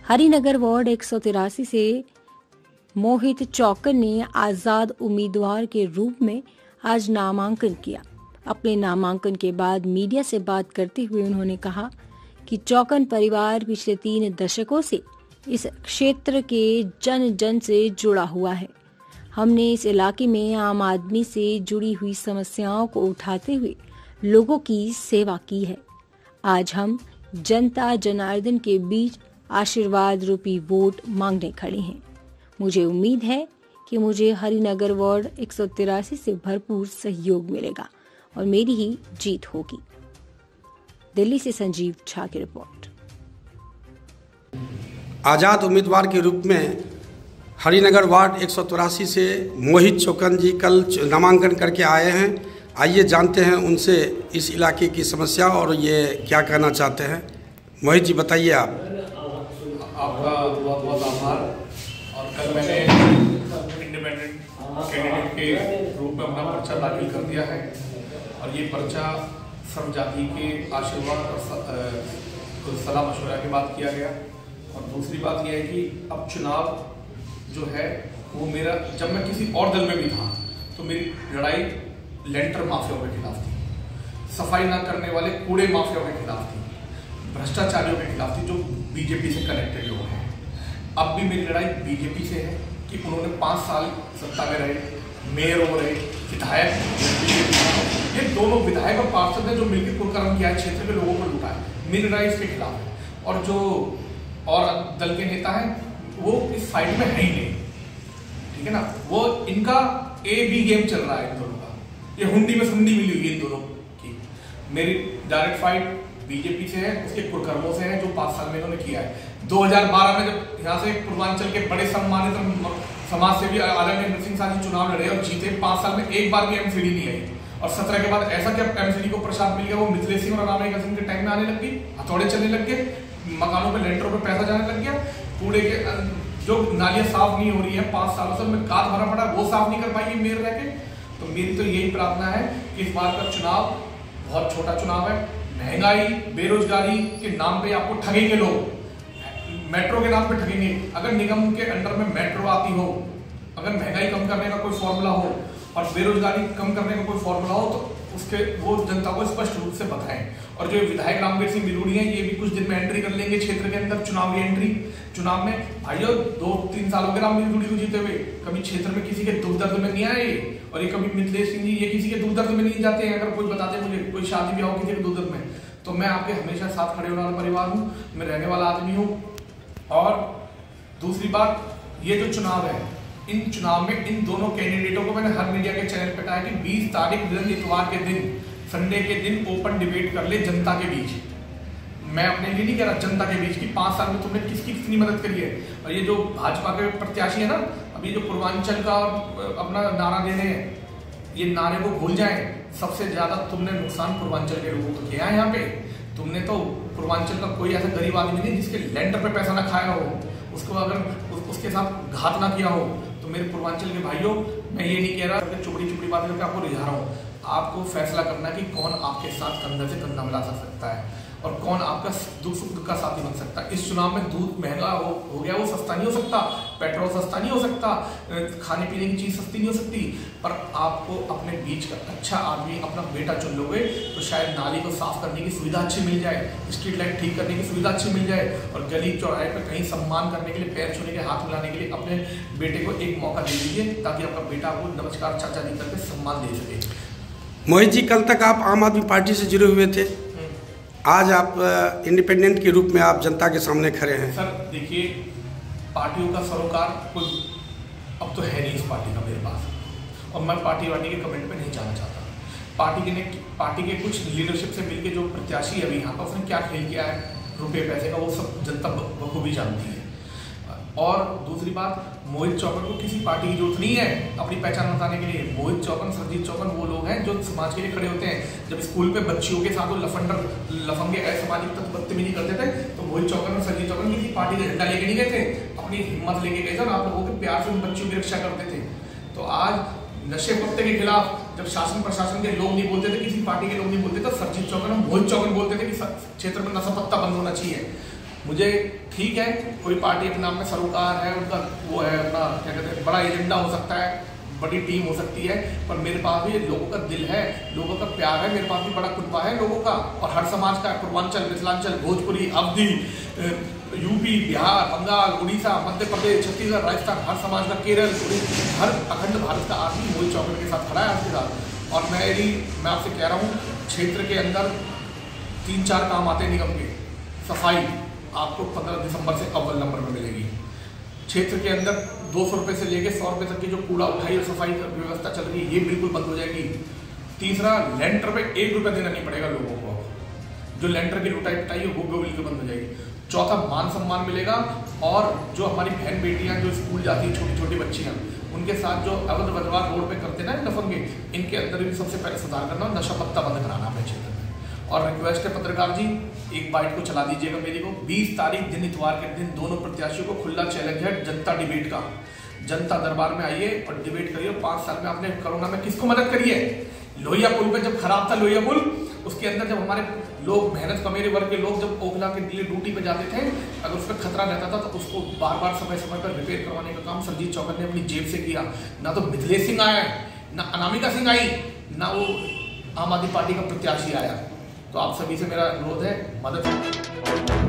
Harinagar ward 183 से मोहित चौकन ने आजाद उम्मीदवार के रूप में आज नामांकन किया। अपने नामांकन के बाद मीडिया से बात करते हुए उन्होंने कहा कि चौकन परिवार पिछले 3 दशकों से इस क्षेत्र के जन जन से जुड़ा हुआ है। हमने इस इलाके में आम आदमी से जुड़ी हुई समस्याओं को उठाते हुए लोगों की सेवा की है। आज हम जनता जनार्दन के बीच आशीर्वाद रूपी वोट मांगने खड़े हैं। मुझे उम्मीद है कि मुझे हरिनगर वार्ड 183 से भरपूर सहयोग मिलेगा और मेरी ही जीत होगी। दिल्ली से संजीव झा की रिपोर्ट। आजाद उम्मीदवार के रूप में हरिनगर वार्ड 183 से मोहित चौकन जी कल नामांकन करके आए हैं। आइए जानते हैं उनसे इस इलाके की समस्या और ये क्या कहना चाहते हैं। मोहित जी बताइए। आपका बहुत बहुत आभार। और कल मैंने इंडिपेंडेंट कैंडिडेट के रूप में अपना पर्चा दाखिल कर दिया है और ये पर्चा सब जाति के आशीर्वाद और सलाह मशवरा के बाद किया गया। और दूसरी बात यह है कि अब चुनाव जो है वो मेरा, जब मैं किसी और दल में भी था तो मेरी लड़ाई लेंटर माफियाओं के खिलाफ थी, सफाई ना करने वाले कूड़े माफियाओं के खिलाफ थी, भ्रष्टाचारियों के खिलाफ थी जो बीजेपी से कनेक्टेड लोग हैं। अब भी मेरी लड़ाई बीजेपी से है कि उन्होंने 5 साल सत्ता में रहे, मेयर हो रहे, विधायक, ये दोनों विधायक और पार्षद ने जो मिलकर कुकर्म किया है, क्षेत्र के लोगों को लूटा है। मेरी लड़ाई इसके खिलाफ है। और जो और दल के नेता हैं वो इस फाइट में है ही नहीं, ठीक है ना। वो इनका A-B गेम चल रहा है इन दोनों का, ये हुंडी में सुंडी मिली हुई है इन दोनों की। मेरी डायरेक्ट फाइट बीजेपी से है, उसके कुकर्मों से है जो 5 साल में इन्होंने किया है। 2012 में जब यहाँ से पूर्वांचल के बड़े सम्मानित समाज सेवी आदरणीय नरसिंह साह जी चुनाव लड़े और जीते, 5 साल में एक बार भी एमसीडी नहीं आई। और 17 के बाद ऐसा क्या एमसीडी को प्रसाद मिल गया, वो मिथिलेश सिंह और रामेश्वर सिंह के टाइम में आने लग गई, हथौड़े चलने लग गए, मकानों पे लेंटरों पे पैसा जाने लग गया, कूड़े के जो नालियां साफ नहीं हो रही है 5 सालों से, में गाद भरा पड़ा वो साफ नहीं कर पाएगी मेयर रह के। तो मेरी तो यही प्रार्थना है कि इस बार का चुनाव बहुत छोटा चुनाव है। महंगाई बेरोजगारी के नाम पे आपको ठगेंगे लोग, मेट्रो के नाम पे ठगेंगे। अगर निगम के अंडर में मेट्रो आती हो, अगर महंगाई कम करने का कोई फॉर्मूला हो और बेरोजगारी कम करने का कोई फॉर्मूला हो तो उसके वो जनता को स्पष्ट रूप से बताएं। और जो विधायक रामवीर सिंह बिलूड़ी हैं ये भी कुछ दिन में एंट्री कर लेंगे क्षेत्र के अंदर, चुनावी एंट्री। चुनाव में भाइयों 2-3 साल हो गए रामवीर बिलूड़ी को जीते हुए, कभी क्षेत्र में किसी के दुख दर्द में नहीं आए। और ये कभी मिथिलेश सिंह जी ये किसी के दुख दर्द में नहीं जाते हैं। अगर कोई बताते मुझे कोई शादी ब्याह हो किसी के दुख दर्द में, तो मैं आपके हमेशा साथ खड़े होने वाला परिवार हूँ, मैं रहने वाला आदमी हूँ। और दूसरी बात, ये जो चुनाव है, इन चुनाव में इन दोनों कैंडिडेटों को मैंने हर मीडिया के चैनल पर कहा है कि 20 तारीख दिन इतवार के दिन, संडे के दिन ओपन डिबेट कर ले जनता के बीच। मैं अपने लिए नहीं कह रहा, जनता के बीच, कि 5 साल में तुमने किसकी कितनी मदद करी है। और ये जो भाजपा के प्रत्याशी है ना, अभी जो पूर्वांचल का अपना नारा दे रहे हैं, ये नारे को भूल जाएं। सबसे ज्यादा तुमने नुकसान पूर्वांचल के लोगों को किया है। यहाँ पे तुमने तो पूर्वांचल का कोई ऐसा गरीब आदमी नहीं जिसके लेंटर पे पैसा ना खाया हो, उसको अगर उसके साथ घात ना किया हो। तो मेरे पूर्वांचल के भाइयों, मैं ये नहीं कह रहा चुपड़ी चुपड़ी बात करके आपको रिझा रहा हूँ। आपको फैसला करना कि कौन आपके साथ कंधा से कंधा मिला सकता है और कौन आपका दुख सुख का साथी बन सकता है। इस चुनाव में दूध महंगा हो गया, वो सस्ता नहीं हो सकता, पेट्रोल सस्ता नहीं हो सकता, खाने पीने की चीज सस्ती नहीं हो सकती। पर आपको अपने बीच का अच्छा आदमी, अपना बेटा चुन लोगे तो शायद नाली को साफ करने की सुविधा अच्छी मिल जाए, स्ट्रीट लाइट ठीक करने की सुविधा अच्छी मिल जाए, और गली चौराहे पर कहीं सम्मान करने के लिए, पैर छूने के, हाथ मिलाने के लिए अपने बेटे को एक मौका दे दीजिए, ताकि आपका बेटा आपको नमस्कार चाचा जी करके सम्मान दे सके। मोहित जी, कल तक आप आम आदमी पार्टी से जुड़े हुए थे, आज आप इंडिपेंडेंट के रूप में आप जनता के सामने खड़े हैं। सर देखिए, पार्टियों का सरोकार कोई अब तो है नहीं इस पार्टी का मेरे पास, और मैं पार्टी वार्टी के कमेंट में नहीं जाना चाहता। पार्टी के कुछ लीडरशिप से मिलकर जो प्रत्याशी अभी यहाँ पर उसने क्या खेल किया है रुपये पैसे का, वो सब जनता बखूबी जानती है। और दूसरी बात, मोहित चौकन को किसी पार्टी की जरूरत नहीं है अपनी पहचान बताने के लिए। मोहित चौकन, सरजीत चौकन वो लोग हैं जो समाज के लिए खड़े होते हैं। जब स्कूल पे बच्चियों के साथ वो लफंगे असामाजिक तत्व बदतमीजी करते थे तो मोहित चौकन और सरजीत चौकन किसी पार्टी का झंडा लेके नहीं गए थे, अपनी हिम्मत लेके गए थे और आप लोगों के प्यार से उन बच्चियों की रक्षा करते थे। तो आज नशे पत्ते के खिलाफ जब शासन प्रशासन के लोग नहीं बोलते थे, किसी पार्टी के लोग नहीं बोलते थे, सरजीत चौकन और मोहित चौकन बोलते थे कि क्षेत्र में नशा पत्ता बंद होना चाहिए। मुझे ठीक है, कोई पार्टी अपने नाम में सरोकार है, उनका वो है अपना क्या कहते हैं बड़ा एजेंडा हो सकता है, बड़ी टीम हो सकती है, पर मेरे पास भी लोगों का दिल है, लोगों का प्यार है, मेरे पास भी बड़ा कुनबा है लोगों का, और हर समाज का, पूर्वांचल, मिथिलांचल, भोजपुरी, अवधी, यूपी, बिहार, बंगाल, उड़ीसा, मध्य प्रदेश, छत्तीसगढ़, राजस्थान, हर समाज का, केरल, हर अखंड भारत का आदमी मोहित चौकन के साथ खड़ा है आपके साथ। और मैं आपसे कह रहा हूँ, क्षेत्र के अंदर 3-4 काम आते हैं निगम के। सफाई आपको 15 दिसंबर से अव्वल नंबर में मिलेगी। क्षेत्र के अंदर 200 रुपये से लेकर 100 रुपये तक की जो कूड़ा उठाई और सफाई की व्यवस्था चल रही है, ये बिल्कुल बंद हो जाएगी। तीसरा, लेंटर पे 1 रुपया देना नहीं पड़ेगा लोगों को, जो लेंटर की लुटाई पिटाई है वो बिल्कुल बंद हो जाएगी। चौथा, मान सम्मान मिलेगा, और जो हमारी बहन बेटियां जो स्कूल जाती हैं, छोटी छोटी बच्चियां, उनके साथ जो अवैध व्यवहार रोड पे करते ना दफंगे, इनके अंदर भी सबसे पहले सुधार करना, नशा पत्ता बंद कराना अपने क्षेत्र में। और रिक्वेस्ट है पत्रकार जी, एक बाइट को चला दीजिएगा मेरी को। 20 तारीख दिन इतवार के दिन दोनों प्रत्याशियों को खुला चैलेंज है जनता डिबेट का। जनता दरबार में आइए और डिबेट करिए। 5 साल में आपने कोरोना में किसको मदद करी है? लोहिया पुल पे जब खराब था लोहिया पुल, उसके अंदर जब हमारे लोग, मेहनत कमेरे वर्ग के लोग जब ओखला के लिए ड्यूटी पे जाते थे, अगर उस पर खतरा रहता था तो उसको बार बार समय समय पर रिपेयर करवाने का काम संजीत चौकन ने अपनी जेब से किया। ना तो मिथिलेश सिंह आया, ना अनामिका सिंह आई, ना वो आम आदमी पार्टी का प्रत्याशी आया। तो आप सभी से मेरा अनुरोध है, मदद